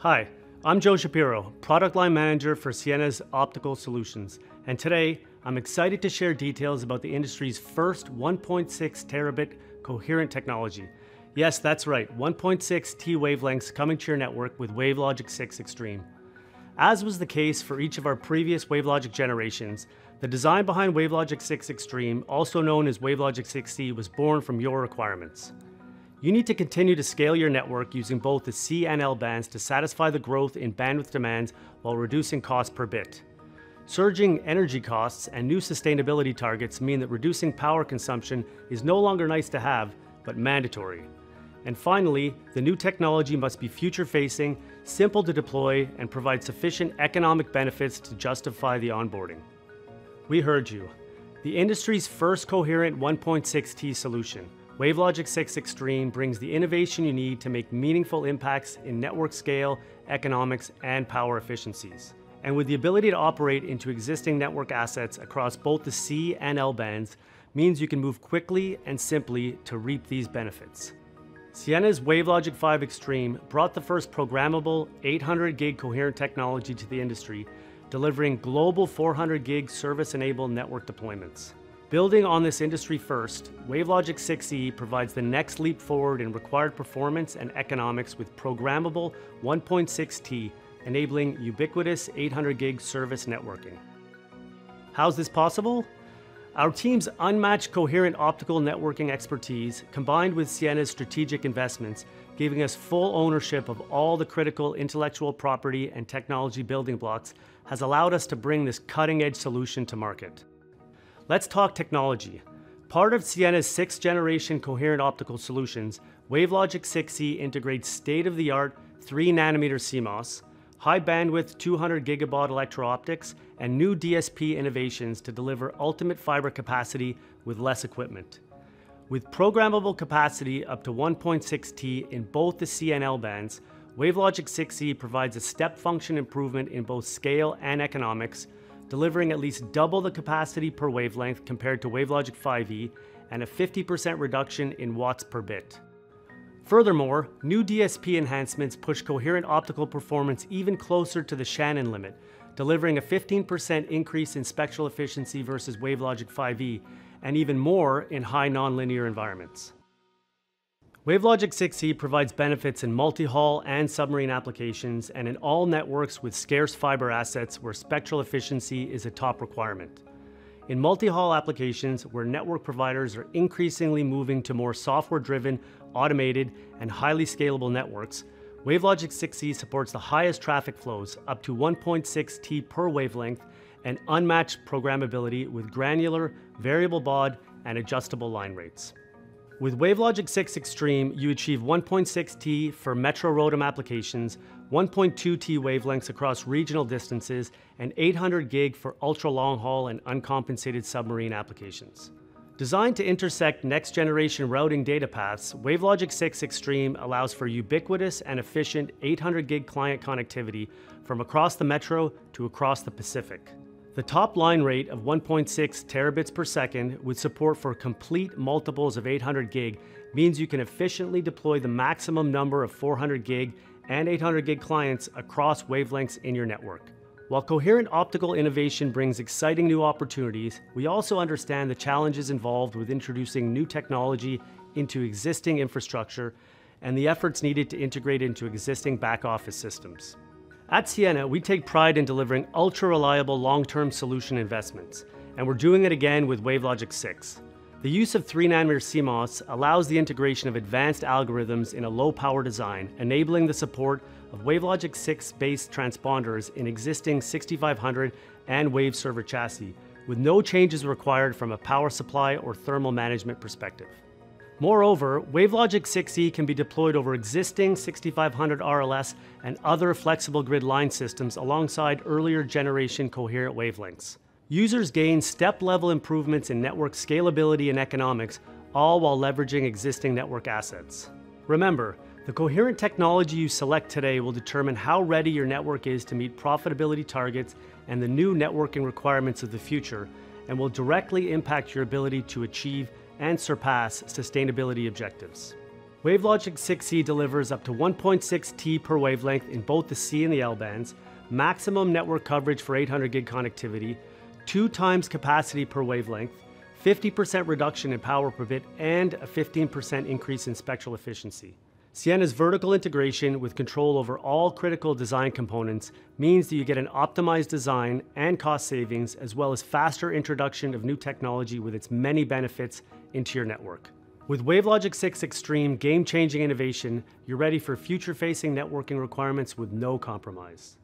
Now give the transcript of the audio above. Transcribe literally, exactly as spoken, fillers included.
Hi, I'm Joe Shapiro, Product Line Manager for Ciena's Optical Solutions, and today I'm excited to share details about the industry's first one point six terabit coherent technology. Yes, that's right, one point six T wavelengths coming to your network with WaveLogic six Extreme. As was the case for each of our previous WaveLogic generations, the design behind WaveLogic six Extreme, also known as WaveLogic six C, was born from your requirements. You need to continue to scale your network using both the C and L bands to satisfy the growth in bandwidth demands while reducing cost per bit. Surging energy costs and new sustainability targets mean that reducing power consumption is no longer nice to have, but mandatory. And finally, the new technology must be future-facing, simple to deploy, and provide sufficient economic benefits to justify the onboarding. We heard you. The industry's first coherent one point six T solution, WaveLogic six Extreme, brings the innovation you need to make meaningful impacts in network scale, economics, and power efficiencies. And with the ability to operate into existing network assets across both the C and L bands, means you can move quickly and simply to reap these benefits. Ciena's WaveLogic five Extreme brought the first programmable eight hundred gig coherent technology to the industry, delivering global four hundred gig service-enabled network deployments. Building on this industry first, WaveLogic six E provides the next leap forward in required performance and economics with programmable one point six T, enabling ubiquitous eight hundred gig service networking. How's this possible? Our team's unmatched coherent optical networking expertise, combined with Ciena's strategic investments, giving us full ownership of all the critical intellectual property and technology building blocks, has allowed us to bring this cutting-edge solution to market. Let's talk technology. Part of Ciena's sixth generation coherent optical solutions, WaveLogic six E integrates state-of-the-art three nanometer C M O S, high bandwidth two hundred gigabaud electro-optics, and new D S P innovations to deliver ultimate fiber capacity with less equipment. With programmable capacity up to one point six T in both the C and L bands, WaveLogic six E provides a step function improvement in both scale and economics, delivering at least double the capacity per wavelength compared to WaveLogic five E and a fifty percent reduction in watts per bit. Furthermore, new D S P enhancements push coherent optical performance even closer to the Shannon limit, delivering a fifteen percent increase in spectral efficiency versus WaveLogic five E, and even more in high nonlinear environments. WaveLogic six E provides benefits in multi-haul and submarine applications and in all networks with scarce fiber assets where spectral efficiency is a top requirement. In multi-haul applications where network providers are increasingly moving to more software-driven, automated, and highly scalable networks, WaveLogic six E supports the highest traffic flows, up to one point six T per wavelength, and unmatched programmability with granular, variable baud, and adjustable line rates. With WaveLogic six Extreme, you achieve one point six T for metro ROADM applications, one point two T wavelengths across regional distances, and eight hundred gig for ultra-long haul and uncompensated submarine applications. Designed to intersect next-generation routing data paths, WaveLogic six Extreme allows for ubiquitous and efficient eight hundred gig client connectivity from across the metro to across the Pacific. The top line rate of one point six terabits per second with support for complete multiples of eight hundred gig means you can efficiently deploy the maximum number of four hundred gig and eight hundred gig clients across wavelengths in your network. While coherent optical innovation brings exciting new opportunities, we also understand the challenges involved with introducing new technology into existing infrastructure and the efforts needed to integrate into existing back-office systems. At Ciena, we take pride in delivering ultra-reliable long-term solution investments, and we're doing it again with WaveLogic six. The use of three nanometer C M O S allows the integration of advanced algorithms in a low-power design, enabling the support of WaveLogic six-based transponders in existing sixty-five hundred and Wave server chassis, with no changes required from a power supply or thermal management perspective. Moreover, WaveLogic six E can be deployed over existing sixty-five hundred R L S and other flexible grid line systems alongside earlier generation coherent wavelengths. Users gain step-level improvements in network scalability and economics, all while leveraging existing network assets. Remember, the coherent technology you select today will determine how ready your network is to meet profitability targets and the new networking requirements of the future, and will directly impact your ability to achieve and surpass sustainability objectives. WaveLogic six C delivers up to one point six T per wavelength in both the C and the L bands, maximum network coverage for eight hundred gig connectivity, two times capacity per wavelength, fifty percent reduction in power per bit, and a fifteen percent increase in spectral efficiency. Ciena's vertical integration with control over all critical design components means that you get an optimized design and cost savings, as well as faster introduction of new technology with its many benefits into your network. With WaveLogic six Extreme game-changing innovation, you're ready for future-facing networking requirements with no compromise.